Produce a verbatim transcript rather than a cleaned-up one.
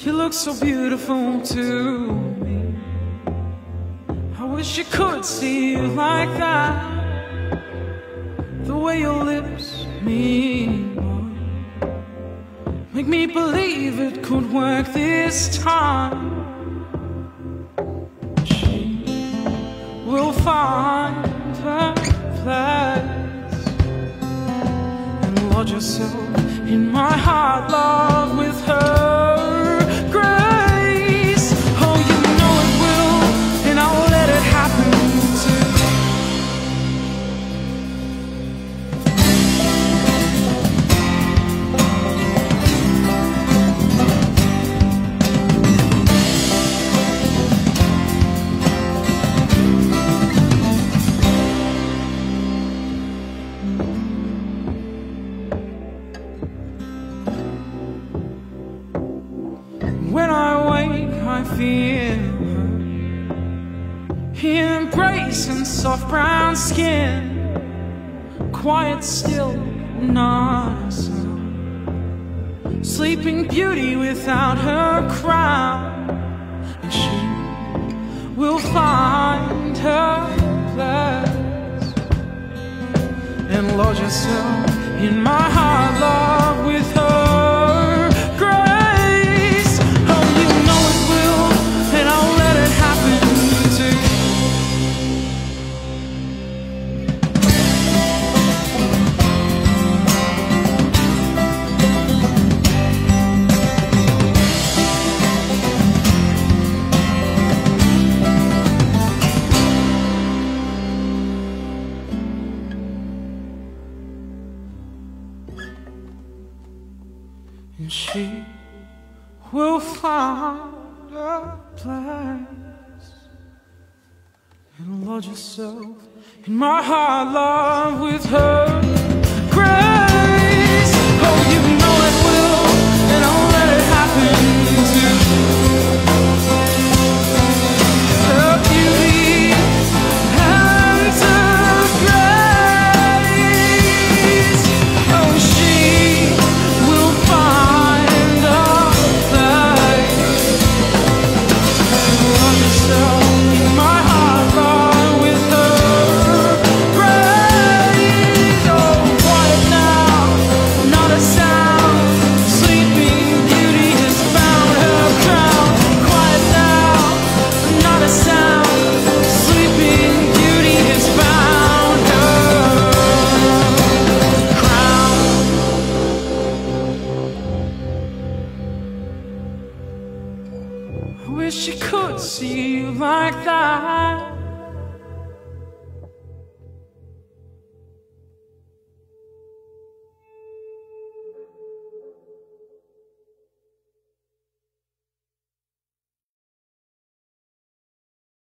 You look so beautiful to me. I wish you could see you like that. The way your lips mean more. Make me believe it could work this time. She will find her place and lodge herself in my heart, love with her grace. Oh, you know it will, and I'll let it happen too. When I wake, I feel her embrace and soft brown skin, quiet, still, not a sound, sleeping beauty without her crown. And she will find her place and lodge herself in my heart, love with her. And she will find a place and lodge herself in my heart, love with her.